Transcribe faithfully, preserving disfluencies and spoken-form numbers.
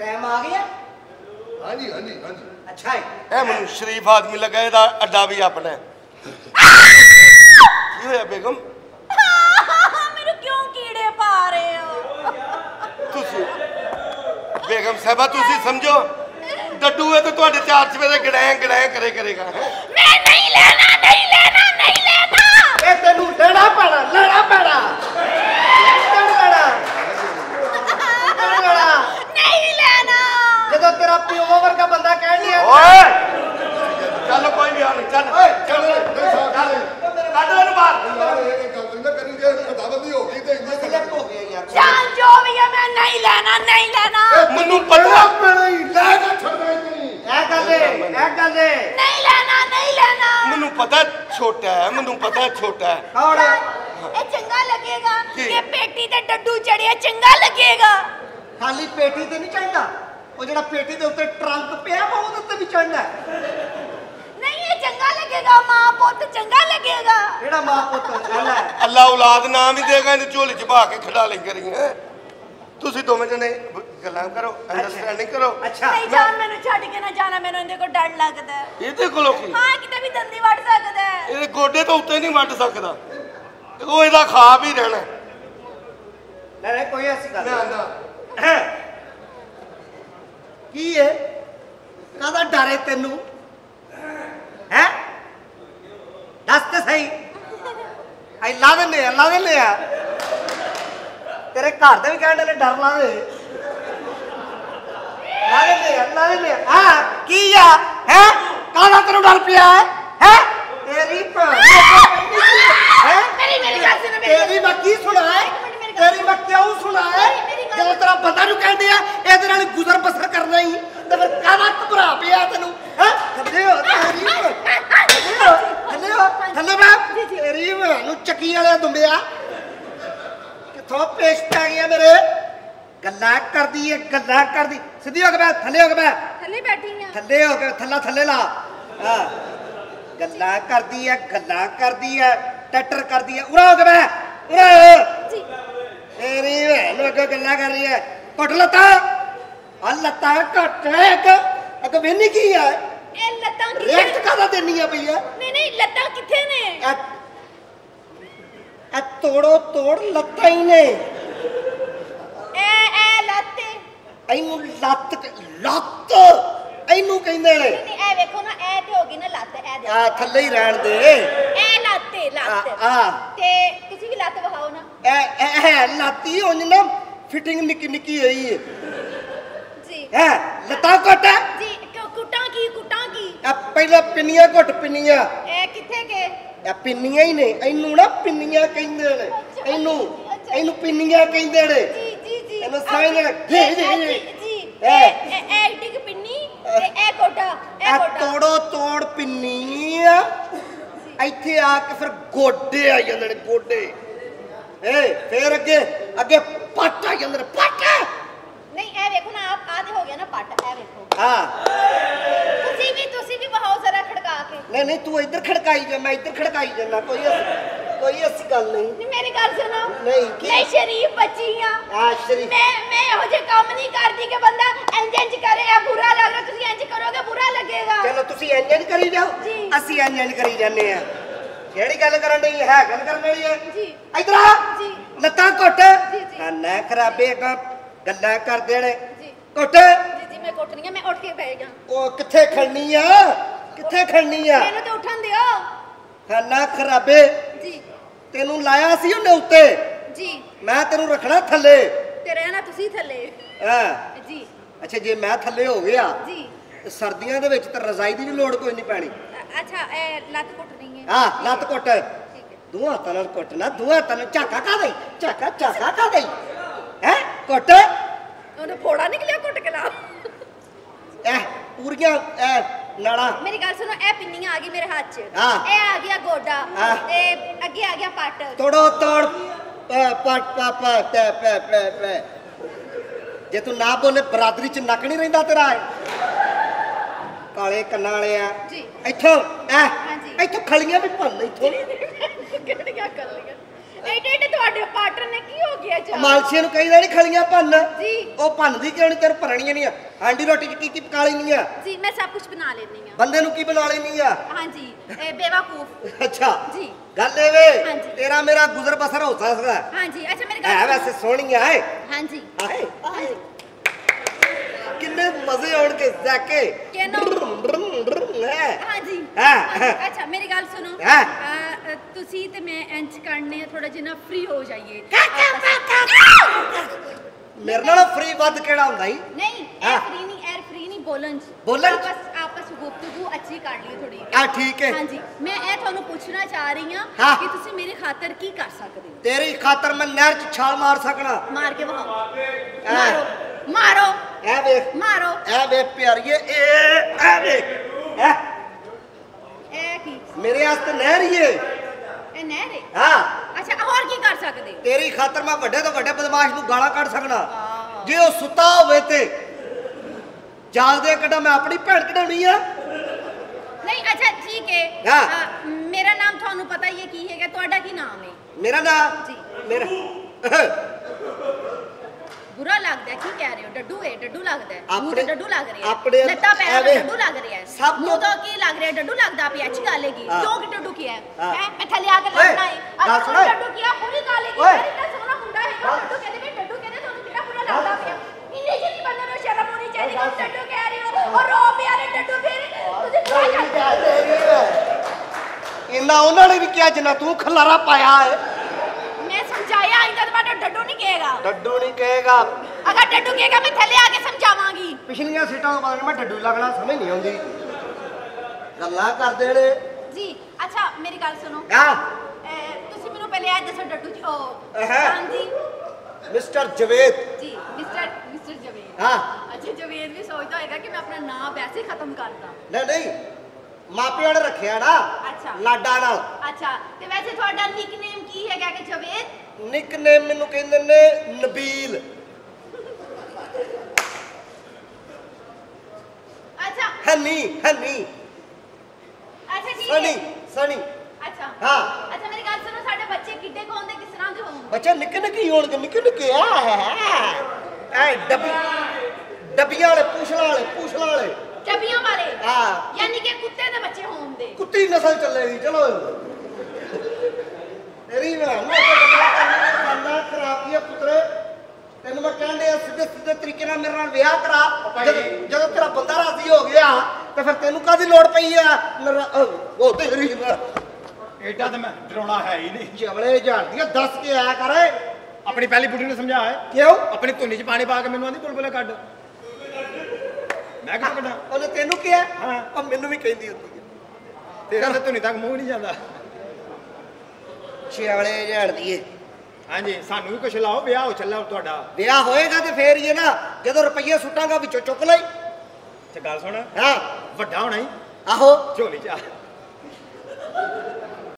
Time आ गया? हाँ जी हाँ जी हाँ जी। अच्छा है ए मैं शरीफ आदमी लगा ਇਹਦਾ ਅੱਡਾ ਵੀ ਆਪਣਾ ਕੀ ਹੋਇਆ ਬੇਗਮ ਮੈਨੂੰ ਕਿਉਂ ਕੀੜੇ ਪਾ ਰਹੇ ਹੋ ਤੁਸੀਂ ਬੇਗਮ ਸਾਹਿਬਾ ਤੁਸੀਂ ਸਮਝੋ ਡੱਡੂ ਹੈ ਤੇ ਤੁਹਾਡੇ ਚਾਰ ਚਵੇਰੇ ਗੜੈਂ ਗੜੈਂ ਕਰੇ ਕਰੇਗਾ ਮੈਂ ਨਹੀਂ ਲੈਣਾ ਨਹੀਂ ਲੈਣਾ ਨਹੀਂ ਲੈਣਾ ਇਹ ਤੈਨੂੰ ਲੈਣਾ ਪੈਣਾ ਲੈਣਾ ਪੈਣਾ नहीं लेना ਜਦੋਂ ਤੇਰਾ ਪਿਓ ਵਰਗਾ ਬੰਦਾ ਕਹਿਣ ਨਹੀਂ ਆਉਂਦਾ ਓਏ ਚੱਲ ਕੋਈ ਵੀ ਆ ਨਹੀਂ ਚੱਲ ਓਏ ਚੱਲ ਚੱਲ ਕੱਢ ਇਹਨੂੰ ਬਾਹਰ ਇਹ ਗੱਲ ਨਹੀਂ ਨਾ ਕਰੀ ਜੇ ਕਦਾਬੰਦੀ ਹੋ ਗਈ ਤੇ ਇੰਨੇ ਸਿਲੈਕਟ ਹੋ ਗਿਆ ਯਾਰ जान जो भी है मैं नहीं लेना नहीं लेना ਮੈਨੂੰ ਪਤਾ ਪੈਣਾ ਹੀ ਲੈ ਕੇ ਛੱਡਣਾ ਹੀ ਇਹ ਗੱਲ ਏ ਇਹ ਗੱਲ ਏ नहीं लेना नहीं लेना ਮੈਨੂੰ ਪਤਾ ਛੋਟਾ ਹੈ ਮੈਨੂੰ ਪਤਾ ਛੋਟਾ ਹੈ ਕੌਣ ये चंगा लगेगा की? ये पेटी ते डड्डू चढ़िया चंगा लगेगा ਖਾਲੀ ਪੇਟੀ ਤੇ ਨਹੀਂ ਚੜਨਾ ਉਹ ਜਿਹੜਾ ਪੇਟੀ ਦੇ ਉੱਤੇ ਟਰੰਕ ਪਿਆ ਵਾ ਉਹਦੇ ਉੱਤੇ ਵੀ ਚੜਨਾ नहीं ये चंगा लगेगा माँ पुत चंगा लगेगा ਜਿਹੜਾ ਮਾਂ ਪੁੱਤ ਚੱਲਾ ਅੱਲਾ ਔਲਾਦ ਨਾ ਵੀ ਦੇਗਾ ਇਹਨੂੰ ਝੋਲੀ ਚ ਪਾ ਕੇ ਖੜਾ ਲੈ ਕਰੀ ਹੈ ਤੁਸੀਂ ਦੋਵੇਂ ਜਣੇ ਗੱਲਾਂ ਕਰੋ ਅੰਡਰਸਟੈਂਡਿੰਗ ਕਰੋ ਅੱਛਾ नहीं जान मैंने छड़ के ना जाना मैंने इनके को डर लगता है ਇਹਦੇ ਕੋਲੋਂ ਕੀ हाँ किते भी दंदी वड़ सकता है ਇਹਦੇ ਗੋਡੇ ਤੋਂ ਉੱਤੇ ਨਹੀਂ ਵੱਢ ਸਕਦਾ ਉਹ ਇਹਦਾ ਖਾ ਵੀ ਰਹਿਣਾ ਨਹੀਂ ਨਹੀਂ ਕੋਈ ਐਸੀ ਗੱਲ ਨਾ ਨਾ ਕੀ ਹੈ ਕਾਹਦਾ ਡਰ ਹੈ ਤੈਨੂੰ ਹੈ ਦੱਸ ਤੇ ਸਹੀ ਆਈ ਲਾ ਦਿੰਦੇ ਆ ਲਾ ਦਿੰਦੇ ਆ ਤੇਰੇ ਘਰ ਦੇ ਵੀ ਕਹਿੰਦੇ ਨੇ ਡਰ ਲਾ ਦੇ ਲਾ ਦਿੰਦੇ ਆ ਲਾ ਦਿੰਦੇ ਆ ਹਾਂ ਕੀ ਆ ਹੈ ਕਾਹਦਾ ਤੈਨੂੰ ਡਰ ਪਿਆ ਹੈ ਹੈ ਤੇਰੀ ਭੈਣ ਹੈ मेरी मेरी गल सुनो मेरी ਤੇਰੀ ਮੈਂ ਕੀ ਸੁਣਾਏ ਤੇਰੀ ਮੈਂ ਕਿਉਂ ਸੁਣਾਏ ਜਦੋਂ ਤੇਰਾ ਬੰਦਾ ਨੂੰ ਕਹਿੰਦੇ ਆ ਇਹਦੇ ਨਾਲ ਗੁਜ਼ਰ ਬਸਰ ਕਰਨਾ ਹੀ ਤੇ ਫਿਰ ਕਾਹਦਾ ਘਬਰਾ ਪਿਆ ਤੈਨੂੰ ਹੈ ਥੱਲੇ ਹੋ ਤੇਰੀ ਥੱਲੇ ਹੋ ਥੱਲੇ ਹੋ ਥੱਲੇ ਮੈਂ ਤੇਰੀ ਨੂੰ ਚੱਕੀ ਵਾਲਿਆ ਦੁੰਬਿਆ ਕਿੱਥੋਂ ਪੇਸ਼ ਪੈ ਗਿਆ ਮੇਰੇ ਗੱਲਾਂ ਕਰਦੀ ਏ ਗੱਲਾਂ ਕਰਦੀ ਸਿੱਧੀ ਹੋ ਕੇ ਬੈ ਥੱਲੇ ਹੋ ਕੇ ਬੈ थल्ले बैठी हैं ਥੱਲੇ ਹੋ ਕੇ ਥੱਲਾ ਥੱਲੇ ਲਾ ਹਾਂ ਗੱਲਾਂ ਕਰਦੀ ਏ ਗੱਲਾਂ ਕਰਦੀ ਏ ਟੱਟਰ ਕਰਦੀ ਏ ਉਰਾ ਹੋ ਕੇ ਬੈ ਉਰਾ जी ਤੇਰੀ ਭੈਣ ਨੂੰ ਅੱਗੇ ਗੱਲਾਂ ਕਰ ਰਹੀ ਹੈ ਘੁੱਟ ਲੱਤਾਂ ਆ ਲੱਤਾਂ ਘੁੱਟ ਇੱਕ ਅੱਗੇ ਵੇਨੀ ਕੀ ਆ ए लत्तां किथे ਰਿਐਕਟ ਕਾਹਦਾ ਦੇਣੀ ਆ ਭਈਆ नहीं नहीं लत्तां किथे ने ਇਹ ਤੋੜੋ ਤੋੜ ਲੱਤਾਂ ਹੀ ਨੇ ए ए लत्ते ਇਹਨੂੰ ਲੱਤ ਕ- ਲੱਤ ਇਹਨੂੰ ਕਹਿੰਦੇ ਨੇ नहीं ए देखो ना ए ते होगी ना लत्त ए दे ਆ ਥੱਲੇ ਹੀ ਰਹਿਣ ਦੇ ए लत्ते लत्त आ, आ। ते किसी भी लत्त बहाओ ना ਇਹ ਇਹ ਹੈ ਲਾਤੀ ਉਂਝ ਨਾ ਫਿਟਿੰਗ ਨਿੱਕੀ ਨਿੱਕੀ ਹੋਈ ਹੈ जी ਹੈ ਲੱਤਾਂ ਘੁੱਟ जी कुटां की कुटां की ਇਹ ਪਹਿਲਾਂ ਪਿੰਨੀਆਂ ਘੁੱਟ ਪਿੰਨੀਆਂ ए किथे के ਇਹ ਪਿੰਨੀਆਂ ਹੀ ਨੇ ਇਹਨੂੰ ਨਾ ਪਿੰਨੀਆਂ ਕਹਿੰਦੇ ਨੇ ਇਹਨੂੰ ਇਹਨੂੰ ਪਿੰਨੀਆਂ ਕਹਿੰਦੇ ਨੇ जी जी जी ਇਹਨੂੰ ਸਮਝ ਲੈ ਜੀ ਜੀ जी ਜੀ जी ए। ए ए टिक पिन्नी ते ए कोटा ए ਇਹ कोटा ਤੋੜੋ ਤੋੜ ਪਿੰਨੀਆਂ ਇੱਥੇ ਆ ਕੇ ਫਿਰ ਗੋਡੇ ਆ ਜਾਂਦੇ ਨੇ ਗੋਡੇ ਏ ਫੇਰ ਅੱਗੇ ਅੱਗੇ ਪੱਟ ਆ ਜਾਂਦੇ ਨੇ ਪੱਟ नहीं ए देखो ना आप आधे हो गया ना पट ए देखो ਹਾਂ तुसी भी तुसी भी बहाओ जरा खड़का के ਨਹੀਂ ਨਹੀਂ ਤੂੰ ਇੱਧਰ ਖੜਕਾਈ ਜਾ ਮੈਂ ਇੱਧਰ ਖੜਕਾਈ ਜਾਂਦਾ ਕੋਈ ਐਸੀ ਕੋਈ ਐਸੀ ਗੱਲ ਨਹੀਂ नहीं मेरी गल सुनो नहीं, की? नहीं शरीफ बच्ची हां ਆ ਸ਼ਰੀਫ मैं मैं हो जे काम नहीं करती कि बंदा इंज इंज करे या बुरा लग रहा तुसी इंज करोगे बुरा लगेगा ਚਲੋ ਤੁਸੀਂ ਇੰਜ ਇੰਜ ਕਰੀ ਜਾਓ ਜੀ। ਅਸੀਂ ਇੰਜ ਇੰਜ ਕਰੀ ਜਾਂਦੇ ਆ ਕਿਹੜੀ ਗੱਲ ਕਰਨ ਡਈ ਹੈ ਗੱਲ ਕਰਨ ਵਾਲੀ ਹੈ जी ਇੱਧਰ ਆ जी ਲੱਤਾਂ ਘੁੱਟ ਜੀ, ਜੀ। ਨਾ ਖਰਾਬੇ ਗਾ ਗੱਲਾਂ ਕਰਦੇ ਨੇ जी ਘੁੱਟ जी जी मैं कोटनी है मैं उठ के बैठ जा ਉਹ ਕਿੱਥੇ ਖੜਨੀ ਆ ਕਿੱਥੇ ਖੜਨੀ ਆ मैंने तो उठन दियो ਖਾਨਾ ਖਰਾਬੇ जी ਤੈਨੂੰ ਲਾਇਆ ਸੀ ਉਹਨੇ ਉੱਤੇ जी ਮੈਂ ਤੈਨੂੰ ਰੱਖਣਾ ਥੱਲੇ ते रहना तुसी थल्ले ਹਾਂ जी ਅੱਛਾ ਜੇ ਮੈਂ ਥੱਲੇ ਹੋ ਗਿਆ जी ਤੇ ਸਰਦੀਆਂ ਦੇ ਵਿੱਚ ਤਾਂ ਰਜ਼ਾਈ ਦੀ ਵੀ ਲੋੜ ਕੋਈ ਨਹੀਂ ਪੈਣੀ अ- अच्छा ए लत कुटनी है ਹਾਂ ਲੱਤ ਘੁੱਟ ठीक है ਦੋਹਾਂ ਹੱਥਾਂ ਨਾਲ ਘੁੱਟਣਾ ਦੋਹਾਂ ਹੱਥਾਂ ਨਾਲ ਝਾਕਾ ਖਾ ਦੇਈ ਝਾਕਾ ਝਾਕਾ ਖਾ ਦੇਈ ਹੈ ਘੁੱਟ ਉਹਨੇ ਫੋੜਾ ਨਿਕਲਿਆ ਕੁੱਟ ਕੇ ਲਾ ਇਹ ਪੂਰੀਆਂ ਇਹ ਨਾੜਾ ਮੇਰੀ ਗੱਲ ਸੁਣੋ ਇਹ ਪਿੰਨੀਆਂ ਆ ਗਈ ਮੇਰੇ ਹੱਥ 'ਚ ਹਾਂ। ਇਹ ਆ ਗਿਆ ਗੋਡਾ ਹਾਂ। ਤੇ ਅੱਗੇ ਆ ਗਿਆ ਪੱਟ ਤੋੜੋ ਤੋੜ ਪ- ਪਟ ਪਾਪਾ ਤੇ ਪੇ ਪੇ ਪੇ ਜੇ ਤੂੰ ਨਾ ਬੋਲੇ ਬਰਾਦਰੀ ਚ ਨੱਕ ਨਹੀਂ ਰਹਿੰਦਾ ਤੇਰਾ ਕਾਲੇ ਕੰਨਾਂ ਵਾਲਿਆ ਜੀ। ਇੱਥੋਂ ਐ ਹਾਂਜੀ। ਇੱਥੋਂ ਖਲੀਆਂ ਵੀ ਭੰਨ ਇੱਥੋਂ ਕਿਹੜੀਆਂ ਕਰ ਲਈਆਂ ਐਡੇ ਐਡੇ ਤੁਹਾਡੇ ਪਾਰਟਨਰ ਨੇ ਕੀ ਹੋ ਗਿਆ ਜੀ? ਮਾਲਸ਼ੀਆਂ ਨੂੰ ਕਹੀਦਾ ਨਹੀਂ ਖਲੀਆਂ ਭੰਨ ਜੀ। ਉਹ ਭੰਨਦੀ ਕਿਉਂ ਨਹੀਂ? ਤੈਨੂੰ ਭਰਣੀਆਂ ਨਹੀਂ ਆ। ਹਾਂਡੀ ਰੋਟੀ ਚ ਕੀ ਕੀ ਪਕਾ ਲੈਣੀ ਆ? जी मैं सब कुछ बना लेती हूँ। ਬੰਦੇ ਨੂੰ ਕੀ ਬਣਾ ਲੈਣੀ ਆ? हाँ जी ए, बेवकूफ। ਅੱਛਾ जी ਗੱਲ ਇਹ ਵੇ ਹਾਂਜੀ। ਤੇਰਾ ਮੇਰਾ ਗੁਜ਼ਰ ਬਸਰ ਹੋ ਸਕਦਾ हाँ जी अच्छा मेरे ਹੈ। ਵੈਸੇ ਸੋਹਣੀ ਆ ਏ हाँ जी ਆਏ हाँ जी ਕਿੰਨੇ ਮਜ਼ੇ ਆਉਣਗੇ ਜਾਕੇ केनो ਹੈ हाँ जी हाँ, हाँ जी। हाँ। अच्छा मेरी गल सुनो हाँ। अ, तुसी ते मैं इंच करने थोड़ा जिना फ्री हो जाइए। ਮੇਰੇ ਨਾਲ ਫ੍ਰੀ ਵੱਧ ਕਿਹੜਾ ਹੁੰਦਾ ਈ? नहीं हाँ। एयर फ्री नहीं एयर फ्री नहीं बोलन च। बोलन च? आपस आपस गुफ्तगू अच्छी कर ली थोड़ी। ਆ ਠੀਕ ਹੈ। हाँ जी मैं ए ਤੁਹਾਨੂੰ ਪੁੱਛਣਾ ਚਾਹ ਰਹੀ ਹਾਂ हाँ। ਕਿ ਤੁਸੀਂ ਮੇਰੇ ਖਾਤਰ ਕੀ ਕਰ ਸਕਦੇ ਹੋ? ਤੇਰੀ ਖਾਤਰ ਮੈਂ ਨਹਿਰ ਚ ਛਾਲ ਮਾਰ ਸਕਣਾ। ਮਾਰ ਕੇ ਵਹਾਓ। हाँ। ਮਾਰੋ ਮਾਰੋ ਐ ਵੇਖ ਮਾਰੋ। ਐ ਵੇਖ ਪਿਆਰੀਏ ਇਹ ਐ ਵੇਖ ਐ ਇਹ ਕੀ ਮੇਰੇ ਵਾਸਤੇ ਨਹਿਰ ਹੀ ਏ। ਇਹ ਨਹਿਰ ਹੈ? ਹਾਂ ਅੱਛਾ ਹੋਰ ਕੀ ਕਰ ਸਕਦੇ ਹੋ? ਤੇਰੀ ਖਾਤਰ ਮੈਂ ਵੱਡੇ ਤੋਂ ਵੱਡੇ ਬਦਮਾਸ਼ ਨੂੰ ਗਾਲਾਂ ਕੱਢ ਸਕਣਾ। ਆਹ। ਜੇ ਉਹ ਸੁੱਤਾ ਹੋਵੇ ਤੇ ਜਾਗਦੇ ਕੱਢਾ ਮੈਂ ਆਪਣੀ ਭੈਣ ਕਢਾਉਣੀ ਆ। ਨਹੀਂ ਅੱਛਾ ਠੀਕ ਹੈ। हाँ। ਅ, ਮੇਰਾ ਨਾਮ ਤੁਹਾਨੂੰ ਪਤਾ ਹੀ ਹੈ ਕੀ ਹੈਗਾ? ਤੁਹਾਡਾ ਕੀ ਨਾਮ ਹੈ? ਮੇਰਾ ਨਾਮ ਜੀ। ਮੇਰਾ ਬੁਰਾ ਲੱਗਦਾ ਹੈ, ਕੀ ਕਹਿ ਰਹੇ ਹੋ? ਡੱਡੂ ਹੈ ਡੱਡੂ ਲੱਗਦਾ ਹੈ। ਮੂੰਹ ਆਪਣੇ- ਤੇ ਡੱਡੂ ਲੱਗ ਰਿਹਾ ਆਪਣੇ ਹੈ। ਲੱਤਾਂ ਪੈਰਾਂ ਤੇ ਐਵੇਂ ਡੱਡੂ ਲੱਗ ਰਿਹਾ ਹੈ। ਸਭ ਮੂੰਹ ਤੋਂ- ਤੋਂ ਕੀ ਲੱਗ ਰਿਹਾ? ਡੱਡੂ ਲੱਗਦਾ ਪਿਆ। ਅੱਛੀ ਗੱਲ ਹੈਗੀ। हाँ। ਕਿਉਂ ਕਿ ਡੱਡੂ ਕੀ ਹੈ? हाँ। ਹੈ ਮੈਂ ਥੱਲੇ ਆ ਕੇ ओए, ਲੱਗਣਾ ਹੈ। ਗੱਲ ਅਗਰ सुन ਉਹ ओए। ਡੱਡੂ ਕੀ ਹੈ ਪੂਰੀ ਗੱਲ ਹੈਗੀ। ओए। ਮੇਰੀ ਤਾਂ ਸੋਹਣਾ ਮੁੰਡਾ ਹੈਗਾ। ਡੱਡੂ ਕਹਿੰਦੇ ਵੀ ਡੱਡੂ ਕਹਿੰਦੇ ਤੁਹਾਨੂੰ ਕਿਹੜਾ ਪੂਰਾ ਲੱਗਦਾ ਪਿਆ? ਇੰਨੇ ਜਿਹੀ ਬੰਦੇ ਨੂੰ ਸ਼ਰਮ ਹੋਣੀ ਚਾਹੀਦੀ ਕਿ ਡੱਡੂ ਕਹਿ ਰਹੇ ਹੋ ਔਰ ਰੋ ਪਿਆਰੇ ਡੱਡੂ ਫਿਰ ਤੁਸੀਂ ਕੀ ਕਰਦੇ? ਇੰਨਾ ਉਹਨਾਂ ਨੇ ਵੀ ਕਿਹਾ ਜਿੰਨਾ ਤੂੰ ਖਲਾਰਾ ਪਾਇਆ ਹੈ। मैं समझाया आइंदा दोबारा डड्डू नहीं कहेगा। ਡੱਡੂ ਨਹੀਂ ਕਹੇਗਾ। अगर डड्डू कहेगा मैं थले आके समझावांगी। ਪਿਛਲੀਆਂ ਸੀਟਾਂ ਤੋਂ ਬਾਅਦ ਮੈਂ ਡੱਡੂ ਲੱਗਣਾ ਸਮਝ ਨਹੀਂ ਆਉਂਦੀ। ਗੱਲਾਂ ਕਰਦੇ ਨੇ। जी अच्छा मेरी गल सुनो। ਹਾਂ ए, तुसी मेनू पहले आज दसो डड्डू जी ओ अहं। हाँ जी ਮਿਸਟਰ ਜਵੇਦ। जी मिस्टर मिस्टर जवेद। हाँ। अच्छा जवेद भी सोचता होगा कि मैं अपना नाम वैसे ही खत्म करदा। ਨਹੀਂ ਨਹੀਂ ਮਾਪਿਆਂ ਨੇ ਰੱਖਿਆ ਨਾ अच्छा ਲਾਡਾ ਨਾਲ। अच्छा ते वैसे ਤੁਹਾਡਾ ਨਿਕਨੇਮ ਕੀ ਹੈਗਾ ਕਿ ਜਵੇਦ? ਨਿਕਨੇਮ ਮੈਨੂੰ ਕਹਿੰਦੇ ਨੇ ਨਬੀਲ। अच्छा ਹਨੀ ਹਨੀ अच्छा ठीक ਸਣੀ है। ਸਣੀ। अच्छा हाँ। अच्छा मेरी गल सुनो साडे बच्चे किड्डे कौन दे किस तरह दे होंगे? ਬੱਚੇ ਨਿੱਕੇ ਨਿੱਕੇ ਹੀ ਹੋਣਗੇ ਨਿੱਕੇ ਨਿੱਕੇ ਆ ਐ ਡੱਬੀ ਡੱਬੀਆਂ ਵਾਲੇ ਪੂਛਲਾਂ ਵਾਲੇ ਪੂਛਲਾਂ ਵਾਲੇ। डबियां वाले? हाँ। यानी कि कुत्ते दे बच्चे होंगे। ਕੁੱਤੀ ਨਸਲ ਚੱਲੇਗੀ। ਚਲੋ ਤੇਰੀ ਨਾ ਨਾ ਖਰਾਬ ਕੀ ਪੁੱਤਰ। ਤੈਨੂੰ ਮੈਂ ਕਹਿੰਦੇ ਆ ਸਿੱਧੇ ਸਿੱਧੇ ਤਰੀਕੇ ਨਾਲ ਮੇਰੇ ਨਾਲ ਵਿਆਹ ਕਰਾ। ਜਦੋਂ ਜਦੋਂ ਤੇਰਾ ਬੰਦਾ ਰਾਜ਼ੀ ਹੋ ਗਿਆ ਤੇ ਫਿਰ ਤੈਨੂੰ ਕਾਹਦੀ ਲੋੜ ਪਈ ਆ? ਮੇਰਾ ਉਹ ਤੇਰੀ ਨਾ एडा तो मैं डराउना है ही नहीं। ਜਵਲੇ ਝਾੜਦੀਆਂ ਦੱਸ ਕੇ ਆਇਆ ਕਰ। अपनी पहली बुढ़ी ने समझा है ਕਿਉਂ? अपनी धुनी च पानी पा के मैनू आंदी बुलबुले कड मैं कितों कड्डा? ਉਹਨੇ ਤੈਨੂੰ ਕਿਹਾ? ਹਾਂ। ਉਹ ਮੈਨੂੰ ਵੀ ਕਹਿੰਦੀ ਹੁੰਦੀ ਹੈ। तेरा तो धुनी तक मुंह नहीं जाता। ਚਵਲੇ ਝਾੜਦੀਏ। हाँ जी सानू भी कुछ लाओ ब्याह हो चला तुहाडा। ਵਿਆਹ ਹੋਏਗਾ ਤੇ ਫੇਰ ਹੀ ਹੈ ਨਾ। ਜਦੋਂ ਰੁਪਈਏ ਸੁੱਟਾਂਗਾ ਵਿੱਚੋਂ ਚੁੱਕ ਲਈ। ते गल सुन ਹਾਂ वड्डा होना ही ਆਹੋ झोली च आ।